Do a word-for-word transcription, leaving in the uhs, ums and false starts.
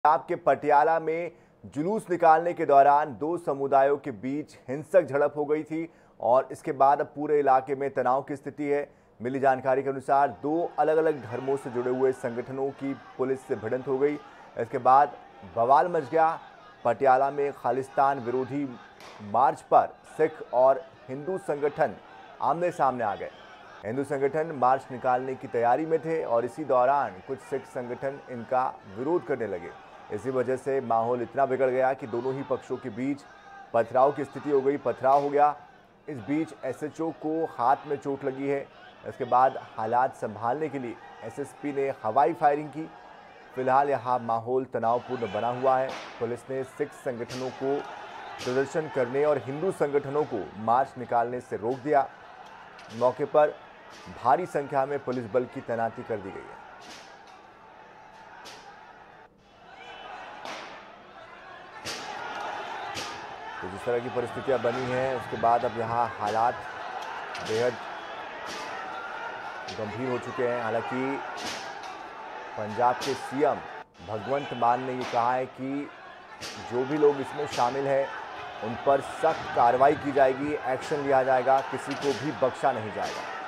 पंजाब के पटियाला में जुलूस निकालने के दौरान दो समुदायों के बीच हिंसक झड़प हो गई थी और इसके बाद अब पूरे इलाके में तनाव की स्थिति है। मिली जानकारी के अनुसार दो अलग अलग धर्मों से जुड़े हुए संगठनों की पुलिस से भिड़ंत हो गई। इसके बाद बवाल मच गया। पटियाला में खालिस्तान विरोधी मार्च पर सिख और हिंदू संगठन आमने सामने आ गए। हिंदू संगठन मार्च निकालने की तैयारी में थे और इसी दौरान कुछ सिख संगठन इनका विरोध करने लगे। इसी वजह से माहौल इतना बिगड़ गया कि दोनों ही पक्षों के बीच पथराव की स्थिति हो गई, पथराव हो गया। इस बीच एसएचओ को हाथ में चोट लगी है। इसके बाद हालात संभालने के लिए एसएसपी ने हवाई फायरिंग की। फिलहाल यहाँ माहौल तनावपूर्ण बना हुआ है। पुलिस ने सिख संगठनों को प्रदर्शन करने और हिंदू संगठनों को मार्च निकालने से रोक दिया। मौके पर भारी संख्या में पुलिस बल की तैनाती कर दी गई है। तो जिस तरह की परिस्थितियां बनी हैं उसके बाद अब यहाँ हालात बेहद गंभीर हो चुके हैं। हालांकि पंजाब के सीएम भगवंत मान ने ये कहा है कि जो भी लोग इसमें शामिल हैं उन पर सख्त कार्रवाई की जाएगी, एक्शन लिया जाएगा, किसी को भी बख्शा नहीं जाएगा।